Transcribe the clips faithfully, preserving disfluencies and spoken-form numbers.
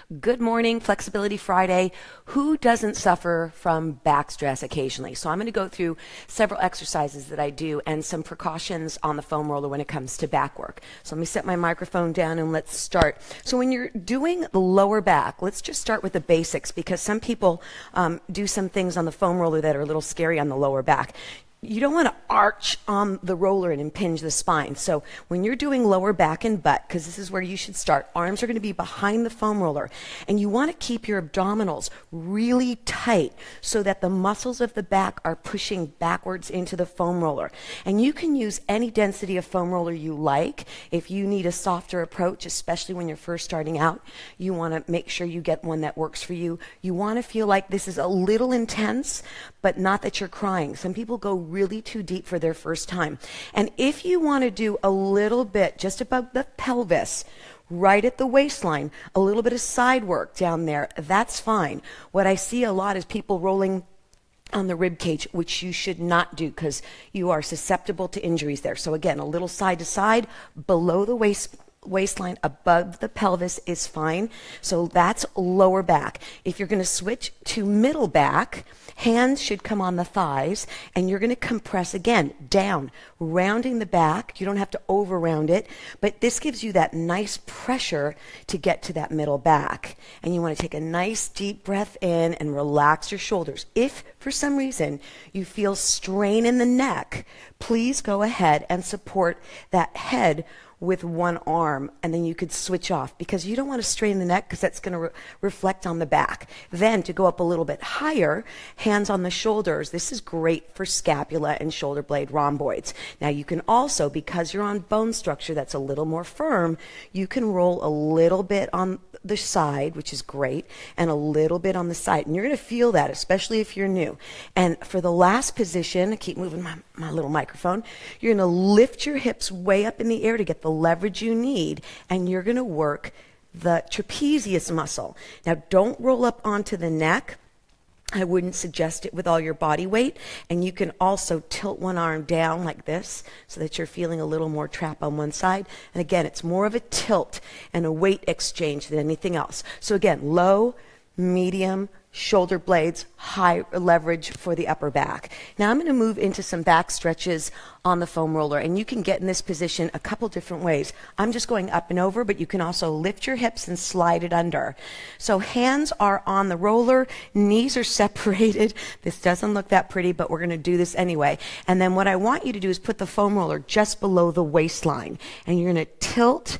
Good morning, Flexibility Friday. Who doesn't suffer from back stress occasionally? So I'm going to go through several exercises that I do and some precautions on the foam roller when it comes to back work. So let me set my microphone down and let's start. So when you're doing the lower back, let's just start with the basics because some people um, do some things on the foam roller that are a little scary on the lower back. You don't want to arch on the roller and impinge the spine. So when you're doing lower back and butt, because this is where you should start, arms are going to be behind the foam roller. And you want to keep your abdominals really tight so that the muscles of the back are pushing backwards into the foam roller. And you can use any density of foam roller you like. If you need a softer approach, especially when you're first starting out, you want to make sure you get one that works for you. You want to feel like this is a little intense, but not that you're crying. Some people go really too deep for their first time. And if you want to do a little bit just above the pelvis, right at the waistline, a little bit of side work down there, that's fine. What I see a lot is people rolling on the rib cage, which you should not do because you are susceptible to injuries there. So again, a little side to side, below the waist waistline, above the pelvis is fine. So that's lower back. If you're going to switch to middle back, hands should come on the thighs and you're going to compress again down, rounding the back. You don't have to over round it, but this gives you that nice pressure to get to that middle back. And you want to take a nice deep breath in and relax your shoulders. If for some reason you feel strain in the neck, please go ahead and support that head with one arm, and then you could switch off because you don't want to strain the neck because that's going to re reflect on the back. Then to go up a little bit higher, hands on the shoulders. This is great for scapula and shoulder blade rhomboids. Now you can also, because you're on bone structure that's a little more firm, you can roll a little bit on the side, which is great, and a little bit on the side. And you're going to feel that, especially if you're new. And for the last position, I keep moving my, my little microphone, you're going to lift your hips way up in the air to get the leverage you need, and you're going to work the trapezius muscle. Now, don't roll up onto the neck. I wouldn't suggest it with all your body weight. And you can also tilt one arm down like this so that you're feeling a little more trap on one side. And again, it's more of a tilt and a weight exchange than anything else. So again, low, medium, shoulder blades, high leverage for the upper back. Now I'm going to move into some back stretches on the foam roller, and you can get in this position a couple different ways. I'm just going up and over, but you can also lift your hips and slide it under. So hands are on the roller, knees are separated. This doesn't look that pretty, but we're going to do this anyway. And then what I want you to do is put the foam roller just below the waistline, and you're going to tilt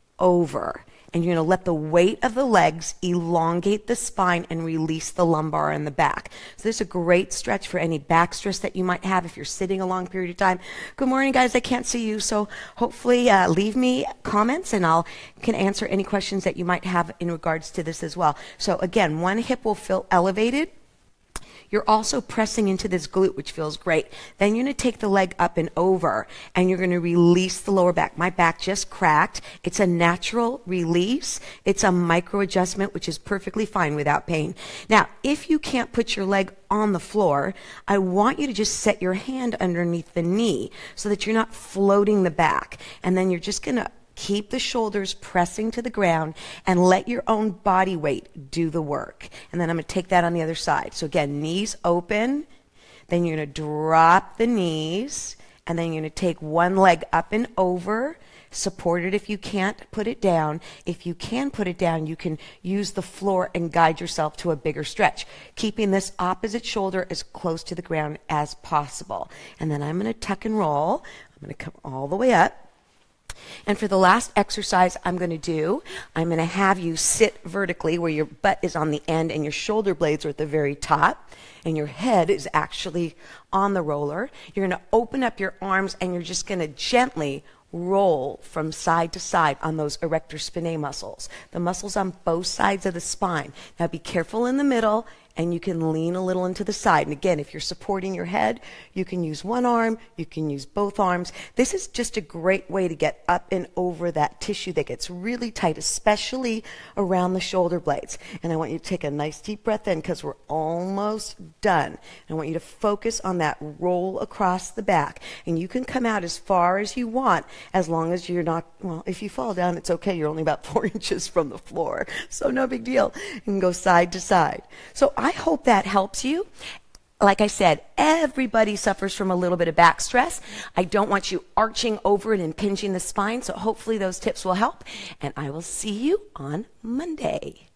over. And you're going to let the weight of the legs elongate the spine and release the lumbar and the back. So this is a great stretch for any back stress that you might have if you're sitting a long period of time. Good morning, guys. I can't see you, so hopefully uh, leave me comments and I'll can answer any questions that you might have in regards to this as well. So again, one hip will feel elevated. You're also pressing into this glute, which feels great. Then you're going to take the leg up and over, and you're going to release the lower back. My back just cracked. It's a natural release. It's a micro adjustment, which is perfectly fine without pain. Now, if you can't put your leg on the floor, I want you to just set your hand underneath the knee so that you're not floating the back. And then you're just going to keep the shoulders pressing to the ground and let your own body weight do the work. And then I'm going to take that on the other side. So again, knees open, then you're going to drop the knees, and then you're going to take one leg up and over, support it if you can't put it down. If you can put it down, you can use the floor and guide yourself to a bigger stretch, keeping this opposite shoulder as close to the ground as possible. And then I'm going to tuck and roll. I'm going to come all the way up. And for the last exercise I'm going to do, I'm going to have you sit vertically where your butt is on the end and your shoulder blades are at the very top and your head is actually on the roller. You're going to open up your arms and you're just going to gently roll from side to side on those erector spinae muscles, the muscles on both sides of the spine. Now be careful in the middle and you can lean a little into the side. And again, if you're supporting your head, you can use one arm, you can use both arms. This is just a great way to get up and over that tissue that gets really tight, especially around the shoulder blades. And I want you to take a nice deep breath in because we're almost done. I want you to focus on that roll across the back. And you can come out as far as you want as long as you're not, well, if you fall down, it's okay. You're only about four inches from the floor. So no big deal. You can go side to side. So I hope that helps you. Like I said, everybody suffers from a little bit of back stress. I don't want you arching over and impinging the spine, so hopefully those tips will help. And I will see you on Monday.